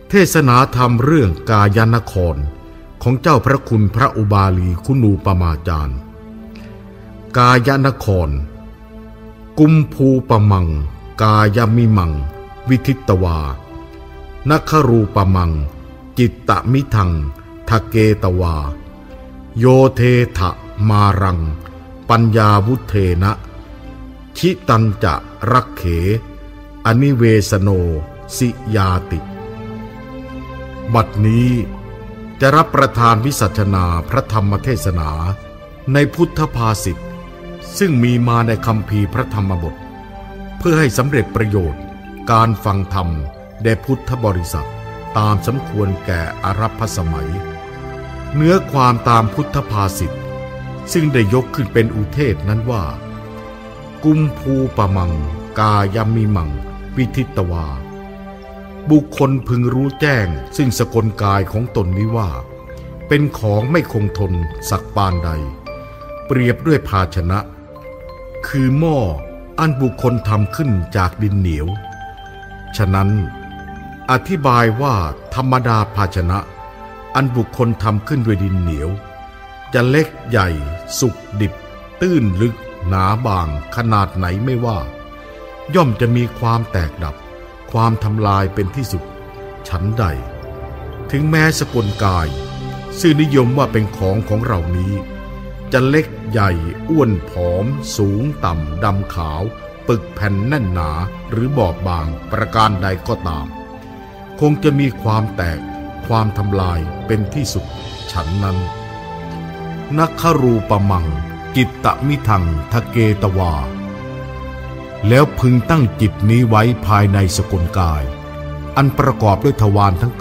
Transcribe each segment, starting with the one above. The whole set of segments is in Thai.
เทศนาธรรมเรื่องกายนครของเจ้าพระคุณพระอุบาลีคุณูปมาจารย์กายนครกุมภูปมังกายมิมังวิทิตวานครูปมังจิตตมิทังทะเกตวาโยเทถะมารังปัญญาวุเทนะชิตันจะรักเขอนิเวสโนสิยาติบัดนี้จะรับประทานวิสัชนาพระธรรมเทศนาในพุทธภาษิตซึ่งมีมาในคัมภีร์พระธรรมบทเพื่อให้สำเร็จประโยชน์การฟังธรรมแด่พุทธบริษัทตามสมควรแก่อารัพสมัยเนื้อความตามพุทธภาษิตซึ่งได้ยกขึ้นเป็นอุเทศนั้นว่ากุมภูปมังกายมิมังวิทิตวาบุคคลพึงรู้แจ้งซึ่งสกลกายของตนนี้ว่าเป็นของไม่คงทนสักปานใดเปรียบด้วยภาชนะคือหม้ออันบุคคลทำขึ้นจากดินเหนียวฉะนั้นอธิบายว่าธรรมดาภาชนะอันบุคคลทำขึ้นด้วยดินเหนียวจะเล็กใหญ่สุกดิบตื้นลึกหนาบางขนาดไหนไม่ว่าย่อมจะมีความแตกดับความทำลายเป็นที่สุดฉันใดถึงแม้สกลกายซึ่งนิยมว่าเป็นของเรานี้จะเล็กใหญ่อ้วนผอมสูงต่ำดำขาวปึกแผ่นแน่นหนาหรือบอบบางประการใดก็ตามคงจะมีความแตกความทำลายเป็นที่สุดฉันนั้นนักขรูปมังจิตตมิทังทะเกตวาแล้วพึงตั้งจิตนี้ไว้ภายในสกลกายอันประกอบด้วยทวารทั้ง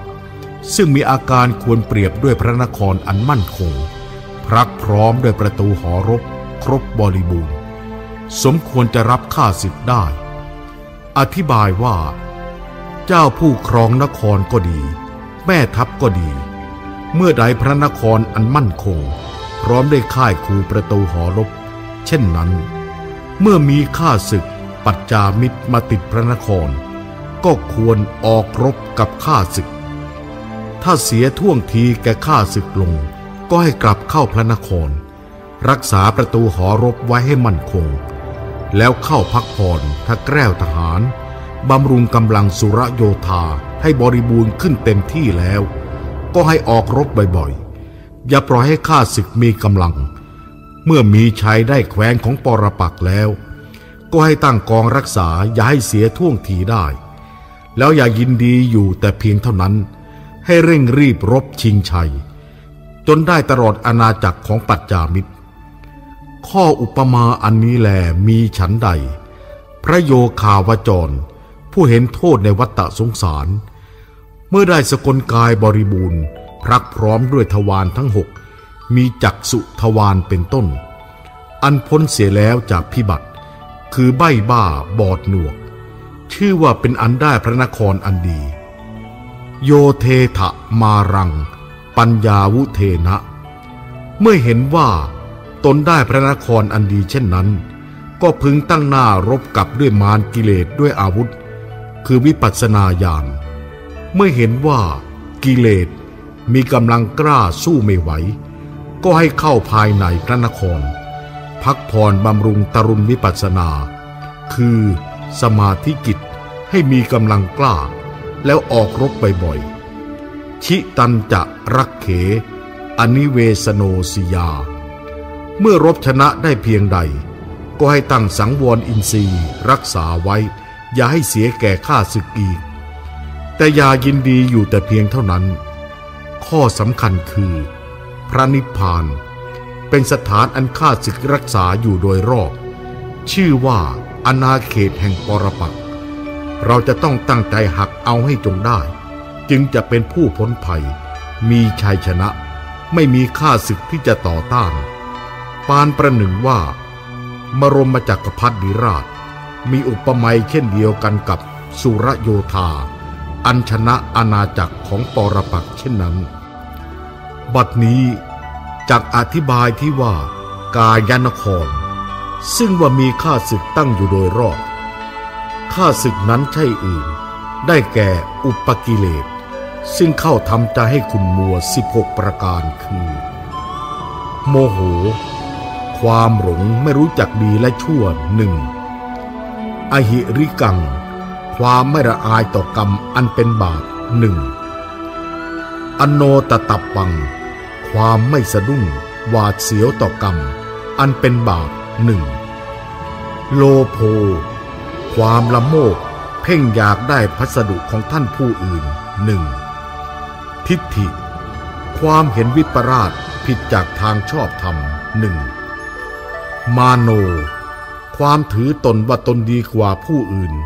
9ซึ่งมีอาการควรเปรียบด้วยพระนครอันมั่นคงพรักพร้อมด้วยประตูหอรบครบบริบูรณ์สมควรจะรับข้าศึกได้อธิบายว่าเจ้าผู้ครองนครก็ดีแม่ทัพก็ดีเมื่อใดพระนครอันมั่นคงพร้อมด้วยค่ายคูประตูหอรบเช่นนั้นเมื่อมีข้าศึกปัจจามิตรมาติดพระนครก็ควรออกรบกับข้าศึกถ้าเสียท่วงทีแก่ข้าศึกลงก็ให้กลับเข้าพระนครรักษาประตูหอรบไว้ให้มั่นคงแล้วเข้าพักผ่อนถ้าแกล้วทหารบำรุงกำลังสุรโยธาให้บริบูรณ์ขึ้นเต็มที่แล้วก็ให้ออกรบบ่อยๆอย่าปล่อยให้ข้าศึกมีกำลังเมื่อมีชัยได้แคว้นของปรปักษ์แล้วก็ให้ตั้งกองรักษาอย่าให้เสียท่วงทีได้แล้วอย่ายินดีอยู่แต่เพียงเท่านั้นให้เร่งรีบรบชิงชัยจนได้ตลอดอาณาจักรของปัจจามิตรข้ออุปมาอันนี้แลมีฉันใดพระโยคาวจรผู้เห็นโทษในวัฏสงสารเมื่อได้สกลกายบริบูรณ์พรักพร้อมด้วยทวารทั้ง6มีจักษุทวารเป็นต้นอันพ้นเสียแล้วจากพิบัติคือใบ้บ้าบอดหนวกชื่อว่าเป็นอันได้พระนครอันดีโยเทถะมารังปัญญาวุเทนะเมื่อเห็นว่าตนได้พระนครอันดีเช่นนั้นก็พึงตั้งหน้ารบกับด้วยมารกิเลสด้วยอาวุธคือวิปัสสนาญาณเมื่อเห็นว่ากิเลสมีกำลังกล้าสู้ไม่ไหวก็ให้เข้าภายในพระนครพักผ่อนบำรุงตรุณวิปัสสนาคือสมาธิจิตให้มีกำลังกล้าแล้วออกรบบ่อยๆชิตันจะรักเขอนิเวสโนสิยาเมื่อรบชนะได้เพียงใดก็ให้ตั้งสังวรอินทรีย์รักษาไว้อย่าให้เสียแก่ข้าศึกอีกแต่อย่ายินดีอยู่แต่เพียงเท่านั้นข้อสำคัญคือพระนิพพานเป็นสถานอันข้าศึกรักษาอยู่โดยรอบชื่อว่าอาณาเขตแห่งปรปักษ์เราจะต้องตั้งใจหักเอาให้จงได้จึงจะเป็นผู้พ้นภัยมีชัยชนะไม่มีข้าศึกที่จะต่อต้านปานประหนึ่งว่ามรมจักรพรรดิราชมีอุปมาเช่นเดียวกันกับสุรโยธาอันชนะอาณาจักรของปรปักษ์เช่นนั้นบัดนี้จักอธิบายที่ว่ากายนครซึ่งว่ามีข้าศึกตั้งอยู่โดยรอบข้าศึกนั้นใช่อื่นได้แก่อุปกิเลสซึ่งเข้าทำใจให้ขุ่นมัว16ประการคือโมโหความหลงไม่รู้จักดีและชั่ว1อหิริกังความไม่ละอายต่อกรรมอันเป็นบาป1อโนตตัปปังความไม่สะดุ้งหวาดเสียวต่อกรรมอันเป็นบาป1โลโภความละโมบเพ่งอยากได้พัสดุของท่านผู้อื่น1ทิฏฐิความเห็นวิปลาสผิดจากทางชอบธรรม1มาโนความถือตนว่าตนดีกว่าผู้อื่น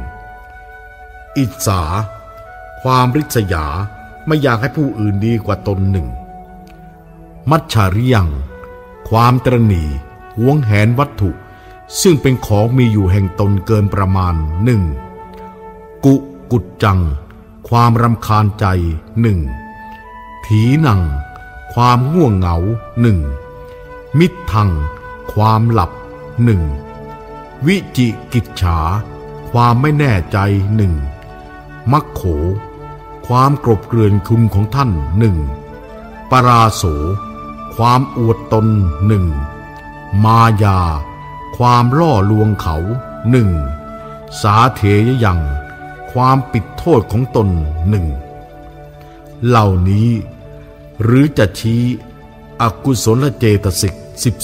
1อิจฉาความริษยาไม่อยากให้ผู้อื่นดีกว่าตน1มัจฉาริยังความตระหนี่หวงแหนวัตถุซึ่งเป็นของมีอยู่แห่งตนเกินประมาณกุกุจจังความรำคาญใจถีนังความง่วงเหงามิตทังความหลับวิจิกิจฉาความไม่แน่ใจมัคโขความกลบเกลื่อนคุณของท่านปราโสความอวดตนมายาความล่อลวงเขาสาเถยยังความปิดโทษของตนเหล่านี้หรือจะชี้อกุศลเจตสิก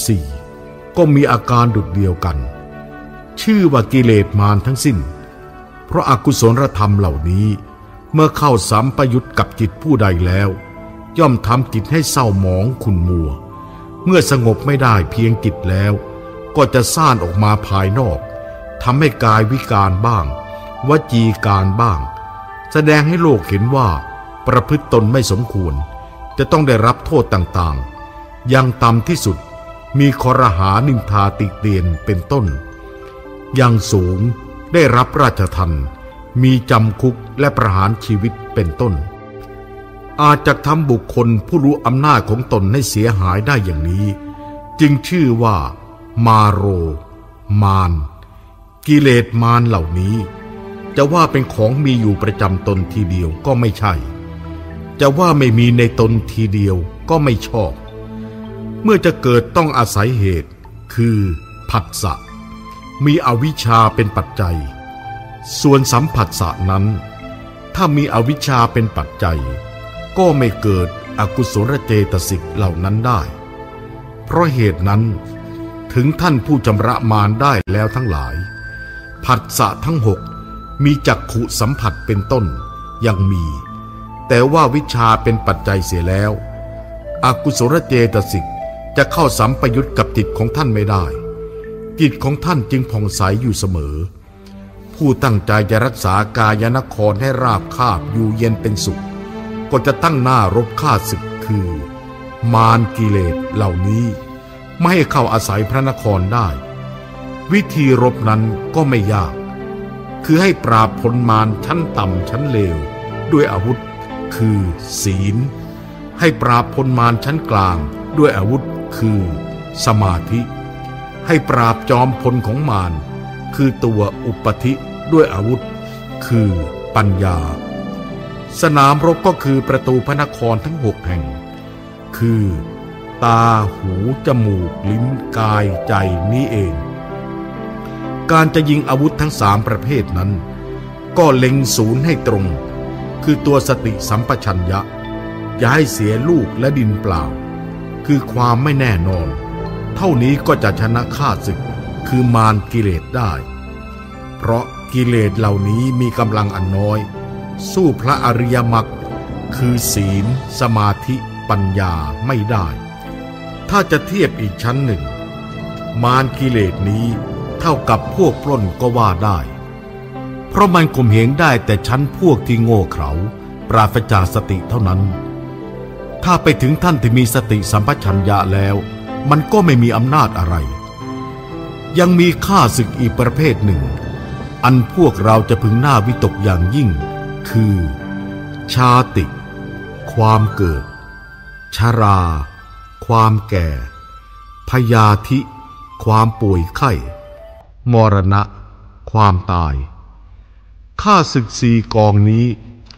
14ก็มีอาการดุจเดียวกันชื่อว่ากิเลสมารทั้งสิ้นเพราะอกุศลธรรมเหล่านี้เมื่อเข้าสัมปยุตกับจิตผู้ใดแล้วย่อมทำจิตให้เศร้าหมองขุ่นมัวเมื่อสงบไม่ได้เพียงจิตแล้วก็จะซ่านออกมาภายนอกทำให้กายวิการบ้างวจีการบ้างแสดงให้โลกเห็นว่าประพฤติตนไม่สมควรจะต้องได้รับโทษต่างๆอย่างต่ำที่สุดมีครหานินทาติเตียนเป็นต้นอย่างสูงได้รับราชทัณฑ์มีจำคุกและประหารชีวิตเป็นต้นอาจจะทำบุคคลผู้รู้อำนาจของตนให้เสียหายได้อย่างนี้จึงชื่อว่ามาโรมารกิเลสมารเหล่านี้จะว่าเป็นของมีอยู่ประจำตนทีเดียวก็ไม่ใช่จะว่าไม่มีในตนทีเดียวก็ไม่ชอบเมื่อจะเกิดต้องอาศัยเหตุคือผัสสะมีอวิชชาเป็นปัจจัยส่วนสัมผัสสะนั้นถ้ามีอวิชชาเป็นปัจจัยก็ไม่เกิดอกุศลเจตสิกเหล่านั้นได้เพราะเหตุนั้นถึงท่านผู้ชำระมารได้แล้วทั้งหลายผัสสะทั้ง6มีจักขุสัมผัสเป็นต้นยังมีแต่ว่าวิชชาเป็นปัจจัยเสียแล้วอกุศลเจตสิกจะเข้าสัมปยุตกับจิตของท่านไม่ได้จิตของท่านจึงผ่องใสอยู่เสมอผู้ตั้งใจจะรักษากายนครให้ราบคาบอยู่เย็นเป็นสุขก็จะตั้งหน้ารบฆ่าศึกคือมารกิเลสเหล่านี้ไม่ให้เข้าอาศัยพระนครได้วิธีรบนั้นก็ไม่ยากคือให้ปราบพลมารชั้นต่ำชั้นเลวด้วยอาวุธคือศีลให้ปราบพลมารชั้นกลางด้วยอาวุธคือสมาธิให้ปราบจอมพลของมารคือตัวอุปธิด้วยอาวุธคือปัญญาสนามรบก็คือประตูพระนครทั้ง6แห่งคือตาหูจมูกลิ้นกายใจนี้เองการจะยิงอาวุธทั้ง3ประเภทนั้นก็เล็งศูนย์ให้ตรงคือตัวสติสัมปชัญญะอย่าให้เสียลูกและดินเปล่าคือความไม่แน่นอนเท่านี้ก็จะชนะข้าศึกคือมารกิเลสได้เพราะกิเลสเหล่านี้มีกำลังอันน้อยสู้พระอริยมรรคคือศีลสมาธิปัญญาไม่ได้ถ้าจะเทียบอีกชั้นหนึ่งมารกิเลสนี้เท่ากับพวกปล้นก็ว่าได้เพราะมันข่มเหงได้แต่ชั้นพวกที่โง่เขลาปราศจากสติเท่านั้นถ้าไปถึงท่านที่มีสติสัมปชัญญะแล้วมันก็ไม่มีอำนาจอะไรยังมีข้าศึกอีกประเภทหนึ่งอันพวกเราจะพึงน่าวิตกอย่างยิ่งคือชาติความเกิดชราความแก่พยาธิความป่วยไข้มรณะความตายข้าศึก4กองนี้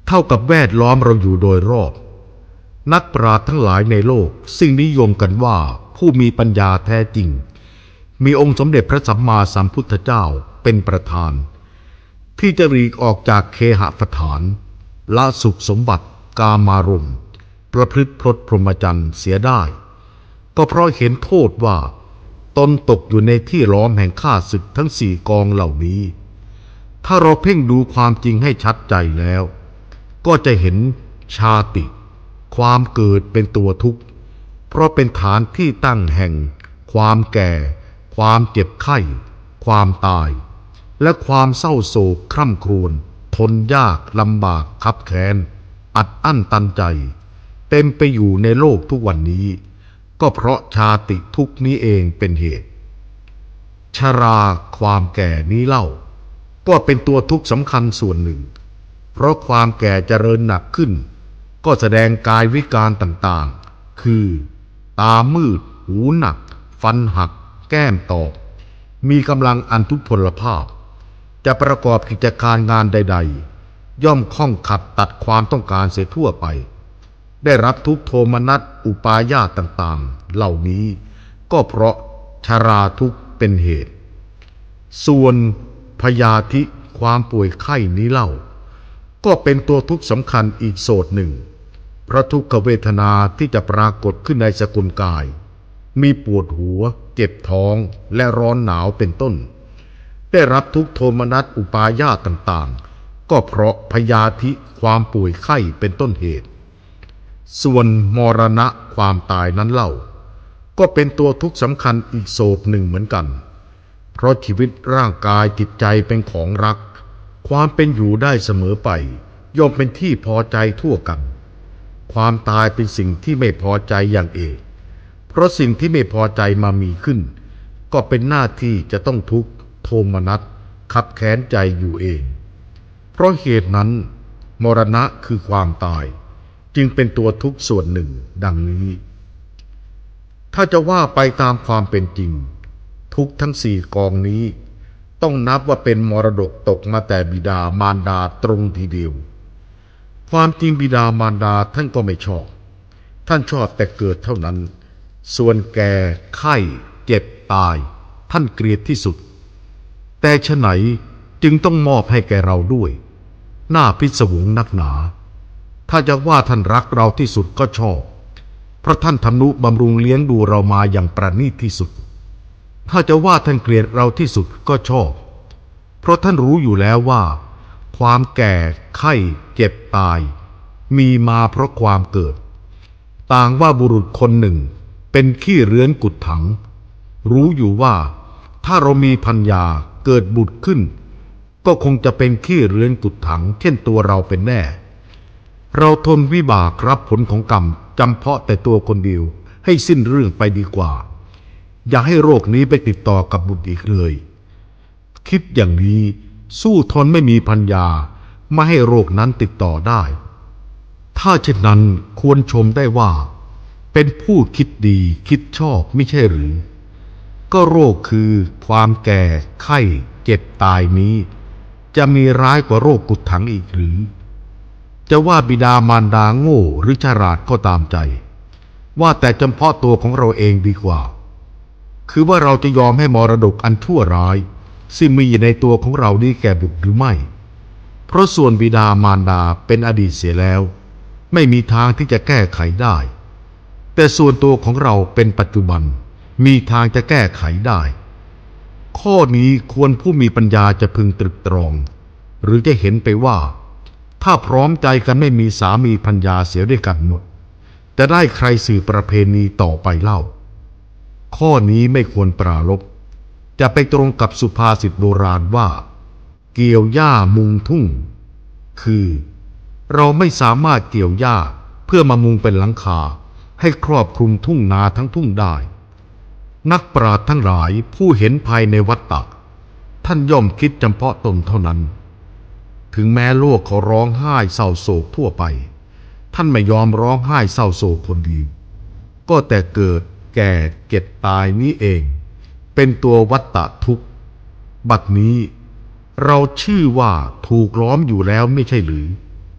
เท่ากับแวดล้อมเราอยู่โดยรอบนักปราชญ์ทั้งหลายในโลกซึ่งนิยมกันว่าผู้มีปัญญาแท้จริงมีองค์สมเด็จพระสัมมาสัมพุทธเจ้าเป็นประธานที่จะหลีกออกจากเคหสถานละสุขสมบัติกามารมณ์ประพฤติพรตพรหมจรรย์เสียได้ก็เพราะเห็นโทษว่าตนตกอยู่ในที่ล้อมแห่งข้าศึกทั้งสี่กองเหล่านี้ถ้าเราเพ่งดูความจริงให้ชัดใจแล้วก็จะเห็นชาติความเกิดเป็นตัวทุกข์เพราะเป็นฐานที่ตั้งแห่งความแก่ความเจ็บไข้ความตายและความเศร้าโศกคร่ำครวญทนยากลำบากคับแค้นอัดอั้นตันใจเต็มไปอยู่ในโลกทุกวันนี้ก็เพราะชาติทุกข์นี้เองเป็นเหตุชราความแก่นี้เล่าก็เป็นตัวทุกข์สำคัญส่วนหนึ่งเพราะความแก่เจริญหนักขึ้นก็แสดงกายวิการต่างๆคือตามืดหูหนักฟันหักแก้มตอกมีกำลังอันทุพพลภาพจะประกอบกิจการงานใดๆย่อมข้องขัดตัดความต้องการเสียทั่วไปได้รับทุกข์โทมนัสอุปาญาตต่างๆเหล่านี้ก็เพราะชราทุกข์เป็นเหตุส่วนพยาธิความป่วยไข้นี้เล่าก็เป็นตัวทุกข์สำคัญอีกโสดหนึ่งเพราะทุกขเวทนาที่จะปรากฏขึ้นในสกุลกายมีปวดหัวเจ็บท้องและร้อนหนาวเป็นต้นได้รับทุกขโทมนัสอุปาญาตต่างๆก็เพราะพยาธิความป่วยไข้เป็นต้นเหตุส่วนมรณะความตายนั้นเล่าก็เป็นตัวทุกข์สำคัญอีกโสดหนึ่งเหมือนกันเพราะชีวิตร่างกายจิตใจเป็นของรักความเป็นอยู่ได้เสมอไปย่อมเป็นที่พอใจทั่วกันความตายเป็นสิ่งที่ไม่พอใจอย่างเอกเพราะสิ่งที่ไม่พอใจมามีขึ้นก็เป็นหน้าที่จะต้องทุกข์โทมนัสขับแค้นใจอยู่เองเพราะเหตุนั้นมรณะคือความตายจึงเป็นตัวทุกข์ส่วนหนึ่งดังนี้ถ้าจะว่าไปตามความเป็นจริงทุกข์ทั้งสี่กองนี้ต้องนับว่าเป็นมรดกตกมาแต่บิดามารดาตรงทีเดียวความจริงบิดามารดาท่านก็ไม่ชอบท่านชอบแต่เกิดเท่านั้นส่วนแก่ไข้เจ็บตายท่านเกลียดที่สุดแต่ฉะไหนจึงต้องมอบให้แก่เราด้วยน่าพิศวงนักหนาถ้าจะว่าท่านรักเราที่สุดก็ชอบเพราะท่านทำนุบำรุงเลี้ยงดูเรามาอย่างประณีตที่สุดถ้าจะว่าท่านเกลียดเราที่สุดก็ชอบเพราะท่านรู้อยู่แล้วว่าความแก่ไข้เจ็บตายมีมาเพราะความเกิดต่างว่าบุรุษคนหนึ่งเป็นขี้เรื้อนกุดถังรู้อยู่ว่าถ้าเรามีภรรยาเกิดบุตรขึ้นก็คงจะเป็นขี้เรื้อนกุดถังเช่นตัวเราเป็นแน่เราทนวิบากรับผลของกรรมจำเพาะแต่ตัวคนเดียวให้สิ้นเรื่องไปดีกว่าอย่าให้โรคนี้ไปติดต่อกับบุตรอีกเลยคิดอย่างนี้สู้ทนไม่มีภรรยาไม่ให้โรคนั้นติดต่อได้ถ้าเช่นนั้นควรชมได้ว่าเป็นผู้คิดดีคิดชอบไม่ใช่หรือก็โรคคือความแก่ไข้เจ็บตายนี้จะมีร้ายกว่าโรคกุดถังอีกหรือจะว่าบิดามารดาโง่หรือฉลาดก็ตามใจว่าแต่เฉพาะตัวของเราเองดีกว่าคือว่าเราจะยอมให้มรดกอันชั่วร้ายซึ่งมีอยู่ในตัวของเรานี้แก่บุตรหรือไม่เพราะส่วนบิดามารดาเป็นอดีตเสียแล้วไม่มีทางที่จะแก้ไขได้แต่ส่วนตัวของเราเป็นปัจจุบันมีทางจะแก้ไขได้ข้อนี้ควรผู้มีปัญญาจะพึงตรึกตรองหรือจะเห็นไปว่าถ้าพร้อมใจกันไม่มีสามีภรรยาเสียด้วยกันหมดจะได้ใครสืบประเพณีต่อไปเล่าข้อนี้ไม่ควรปราลบจะไปตรงกับสุภาษิตโบราณว่าเกี่ยวหญ้ามุงทุ่งคือเราไม่สามารถเกี่ยวหญ้าเพื่อมามุงเป็นหลังคาให้ครอบคลุมทุ่งนาทั้งทุ่งได้นักปราชญ์ทั้งหลายผู้เห็นภัยในวัฏฏะท่านย่อมคิดเฉพาะตนเท่านั้นถึงแม้โลกเขาร้องไห้เศร้าโศกทั่วไปท่านไม่ยอมร้องไห้เศร้าโศกคนเดียวก็แต่เกิดแก่เจ็บตายนี้เองเป็นตัววัฏฏะทุกข์บัดนี้เราชื่อว่าถูกล้อมอยู่แล้วไม่ใช่หรือ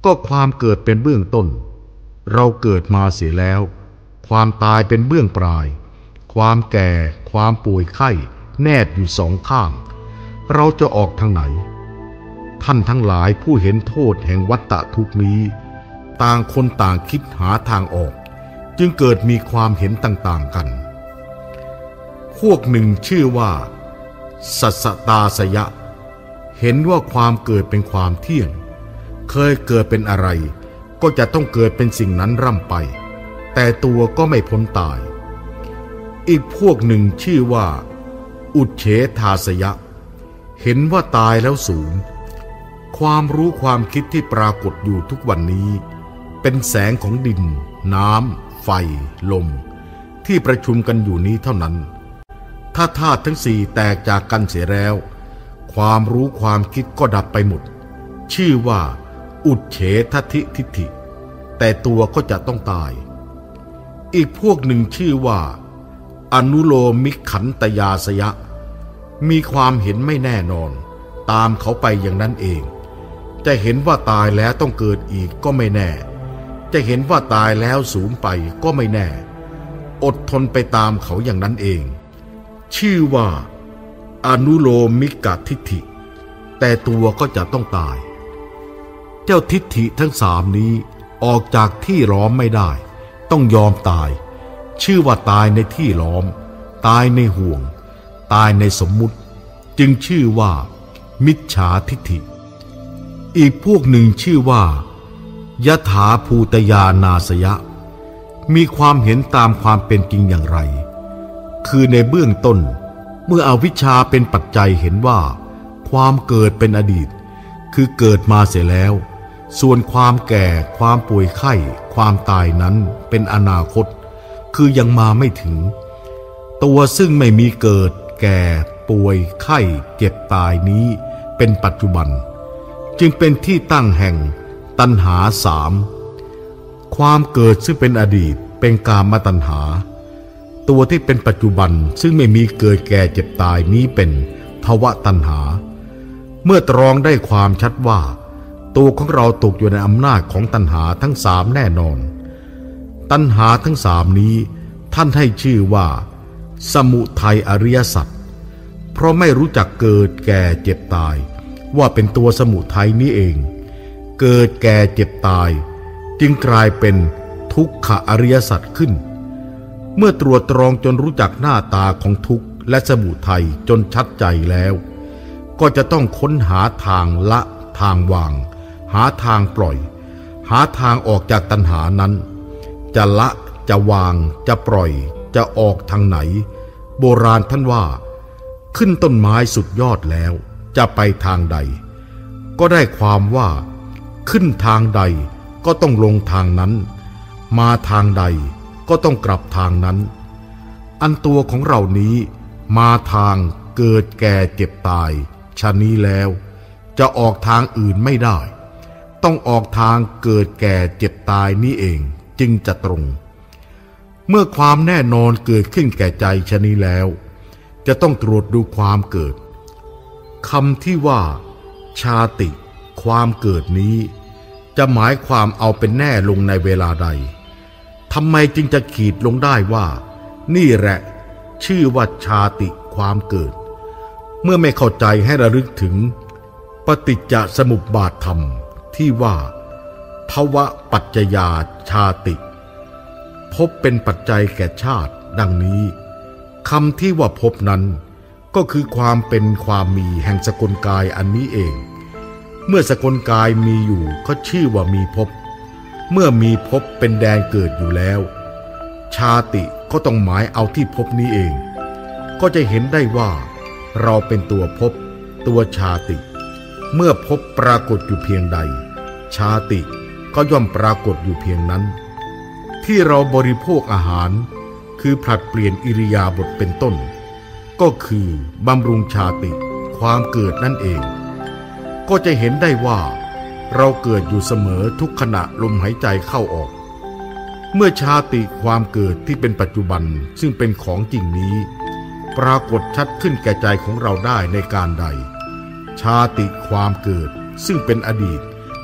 ก็ความเกิดเป็นเบื้องต้นเราเกิดมาเสียแล้วความตายเป็นเบื้องปลายความแก่ความป่วยไข้แนบอยู่สองข้างเราจะออกทางไหนท่านทั้งหลายผู้เห็นโทษแห่งวัฏฏะทุกข์นี้ต่างคนต่างคิดหาทางออกจึงเกิดมีความเห็นต่างๆกันพวกหนึ่งชื่อว่าสัสสตาสยะเห็นว่าความเกิดเป็นความเที่ยงเคยเกิดเป็นอะไรก็จะต้องเกิดเป็นสิ่งนั้นร่ำไปแต่ตัวก็ไม่พ้นตายอีกพวกหนึ่งชื่อว่าอุเฉทาสยะเห็นว่าตายแล้วสูญความรู้ความคิดที่ปรากฏอยู่ทุกวันนี้เป็นแสงของดินน้ำไฟลมที่ประชุมกันอยู่นี้เท่านั้นถ้าธาตุทั้งสี่แตกจากกันเสียแล้วความรู้ความคิดก็ดับไปหมดชื่อว่าอุเฉททิฏฐิแต่ตัวก็จะต้องตายอีกพวกหนึ่งชื่อว่าอนุโลมิขันตยาสยะมีความเห็นไม่แน่นอนตามเขาไปอย่างนั้นเองจะเห็นว่าตายแล้วต้องเกิดอีกก็ไม่แน่จะเห็นว่าตายแล้วสูญไปก็ไม่แน่อดทนไปตามเขาอย่างนั้นเองชื่อว่าอนุโลมิกทิฏฐิแต่ตัวก็จะต้องตายเจ้าทิฏฐิทั้งสามนี้ออกจากที่ล้อมไม่ได้ต้องยอมตายชื่อว่าตายในที่ล้อมตายในห่วงตายในสมมุติจึงชื่อว่ามิจฉาทิฏฐิอีกพวกหนึ่งชื่อว่ายถาภูตยานาสยะมีความเห็นตามความเป็นจริงอย่างไรคือในเบื้องต้นเมื่ออวิชชาเป็นปัจจัยเห็นว่าความเกิดเป็นอดีตคือเกิดมาเสียแล้วส่วนความแก่ความป่วยไข้ความตายนั้นเป็นอนาคตคือยังมาไม่ถึงตัวซึ่งไม่มีเกิดแก่ป่วยไข้เจ็บตายนี้เป็นปัจจุบันจึงเป็นที่ตั้งแห่งตัณหาสามความเกิดซึ่งเป็นอดีตเป็นกามตัณหาตัวที่เป็นปัจจุบันซึ่งไม่มีเกิดแก่เจ็บตายนี้เป็นภวตัณหาเมื่อตรองได้ความชัดว่าตัวของเราตกอยู่ในอำนาจของตัณหาทั้งสามแน่นอนตัณหาทั้งสามนี้ท่านให้ชื่อว่าสมุทัยอริยสัจเพราะไม่รู้จักเกิดแก่เจ็บตายว่าเป็นตัวสมุทัยนี้เองเกิดแก่เจ็บตายจึงกลายเป็นทุกขอริยสัจขึ้นเมื่อตรวจตรองจนรู้จักหน้าตาของทุกข์และสมุทัยจนชัดใจแล้วก็จะต้องค้นหาทางละทางวางหาทางปล่อยหาทางออกจากตัณหานั้นจะละจะวางจะปล่อยจะออกทางไหนโบราณท่านว่าขึ้นต้นไม้สุดยอดแล้วจะไปทางใดก็ได้ความว่าขึ้นทางใดก็ต้องลงทางนั้นมาทางใดก็ต้องกลับทางนั้นอันตัวของเรานี้มาทางเกิดแก่เจ็บตายชะนี้แล้วจะออกทางอื่นไม่ได้ต้องออกทางเกิดแก่เจ็บตายนี้เองจึงจะตรงเมื่อความแน่นอนเกิดขึ้นแก่ใจชะนี้แล้วจะต้องตรวจดูความเกิดคำที่ว่าชาติความเกิดนี้จะหมายความเอาเป็นแน่ลงในเวลาใดทำไมจึงจะขีดลงได้ว่านี่แหละชื่อว่าชาติความเกิดเมื่อไม่เข้าใจให้ระลึกถึงปฏิจจสมุปบาทธรรมที่ว่าภวะปัจจยาชาติภพเป็นปัจจัยแก่ชาติดังนี้คำที่ว่าภพนั้นก็คือความเป็นความมีแห่งสกลกายอันนี้เองเมื่อสกลกายมีอยู่ก็ชื่อว่ามีภพเมื่อมีภพเป็นแดนเกิดอยู่แล้วชาติก็ต้องหมายเอาที่ภพนี้เองก็จะเห็นได้ว่าเราเป็นตัวภพตัวชาติเมื่อภพปรากฏอยู่เพียงใดชาติก็ย่อมปรากฏอยู่เพียงนั้นที่เราบริโภคอาหารคือผลัดเปลี่ยนอิริยาบถเป็นต้นก็คือบำรุงชาติความเกิดนั่นเองก็จะเห็นได้ว่าเราเกิดอยู่เสมอทุกขณะลมหายใจเข้าออกเมื่อชาติความเกิดที่เป็นปัจจุบันซึ่งเป็นของจริงนี้ปรากฏชัดขึ้นแก่ใจของเราได้ในการใดชาติความเกิดซึ่งเป็นอดีต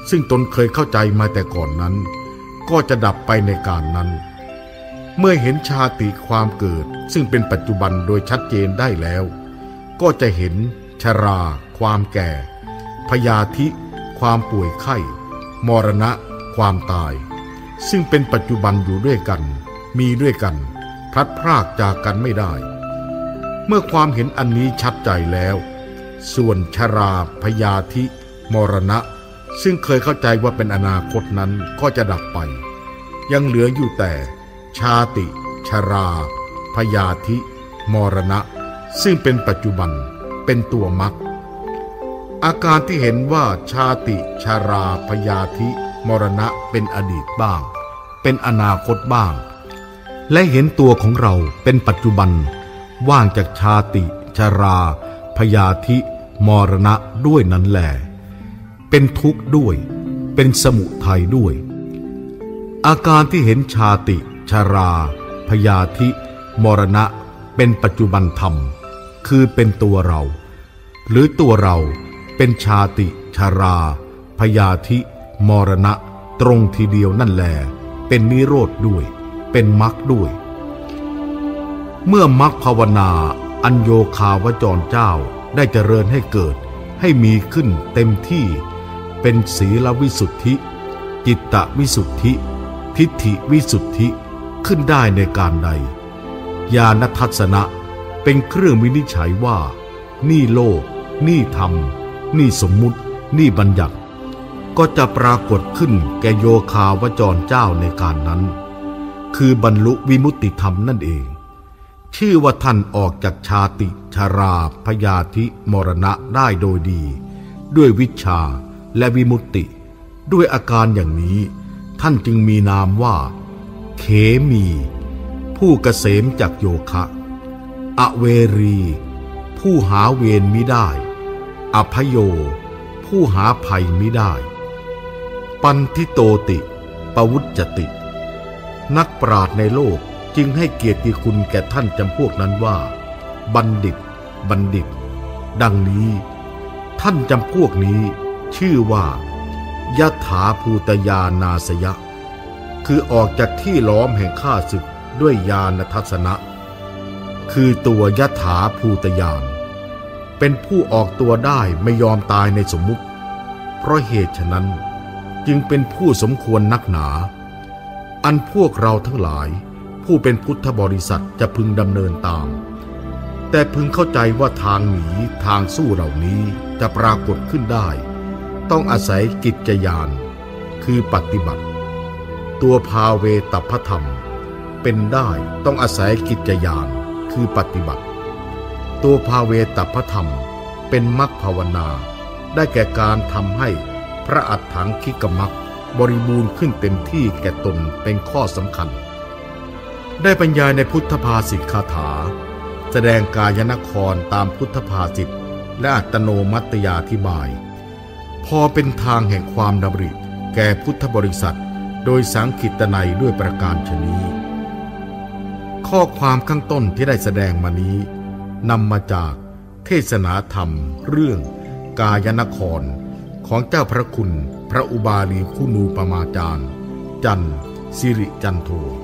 ซึ่งตนเคยเข้าใจมาแต่ก่อนนั้นก็จะดับไปในการนั้นเมื่อเห็นชาติความเกิดซึ่งเป็นปัจจุบันโดยชัดเจนได้แล้วก็จะเห็นชราความแก่พยาธิความป่วยไข้มรณะความตายซึ่งเป็นปัจจุบันอยู่ด้วยกันมีด้วยกันพลัดพรากจากกันไม่ได้เมื่อความเห็นอันนี้ชัดใจแล้วส่วนชราพยาธิมรณะซึ่งเคยเข้าใจว่าเป็นอนาคตนั้นก็จะดับไปยังเหลืออยู่แต่ชาติชราพยาธิมรณะซึ่งเป็นปัจจุบันเป็นตัวมรรคอาการที่เห็นว่าชาติชราพยาธิมรณะเป็นอดีตบ้างเป็นอนาคตบ้างและเห็นตัวของเราเป็นปัจจุบันว่างจากชาติชราพยาธิมรณะด้วยนั้นแลเป็นทุกข์ด้วยเป็นสมุทัยด้วยอาการที่เห็นชาติชราพยาธิมรณะเป็นปัจจุบันธรรมคือเป็นตัวเราหรือตัวเราเป็นชาติชราพยาธิมรณะตรงทีเดียวนั่นแลเป็นนิโรธด้วยเป็นมรรคด้วยเมื่อมรรคภาวนาอัญโยคาวจรเจ้าได้เจริญให้เกิดให้มีขึ้นเต็มที่เป็นศีลวิสุทธิจิตตวิสุทธิทิฏฐิวิสุทธิขึ้นได้ในการใดญาณทัศนะเป็นเครื่องวินิจฉัยว่านี่โลกนี่ธรรมนี่สมมุตินี่บัญญัติก็จะปรากฏขึ้นแก่โยคาวจรเจ้าในการนั้นคือบรรลุวิมุตติธรรมนั่นเองชื่อว่าท่านออกจากชาติชราพยาธิมรณะได้โดยดีด้วยวิชชาและวิมุตติด้วยอาการอย่างนี้ท่านจึงมีนามว่าเขมีผู้เกษมจากโยคะอเวรีผู้หาเวรมิได้อภโยผู้หาภัยมิได้ปันทิโตติปวุจจตินักปราชญ์ในโลกจึงให้เกียรติคุณแก่ท่านจำพวกนั้นว่าบัณฑิตบัณฑิตดังนี้ท่านจำพวกนี้ชื่อว่ายถาภูตยานาสยะคือออกจากที่ล้อมแห่งข้าศึกด้วยญาณทัศนะคือตัวยถาภูตยานเป็นผู้ออกตัวได้ไม่ยอมตายในสมมุติเพราะเหตุฉะนั้นจึงเป็นผู้สมควรนักหนาอันพวกเราทั้งหลายผู้เป็นพุทธบริษัทจะพึงดำเนินตามแต่พึงเข้าใจว่าทางหนีทางสู้เหล่านี้จะปรากฏขึ้นได้ต้องอาศัยกิจญาณคือปฏิบัติตัวภาเวตพธรรมเป็นได้ต้องอาศัยกิจญาณคือปฏิบัติตัวภาเวตพธรรมเป็นมรรคภาวนาได้แก่การทำให้พระอัฏฐังคิกมรรคบริบูรณ์ขึ้นเต็มที่แก่ตนเป็นข้อสำคัญได้บรรยายในพุทธภาษิตคาถาแสดงกายนครตามพุทธภาษิตและอัตโนมัตยาธิบายพอเป็นทางแห่งความดำริแก่พุทธบริษัทโดยสังคิตนัยด้วยประการฉะนี้ข้อความข้างต้นที่ได้แสดงมานี้นำมาจากเทศนาธรรมเรื่องกายนครของเจ้าพระคุณพระอุบาลีคุณูปมาจารย์จันทร์สิริจันโท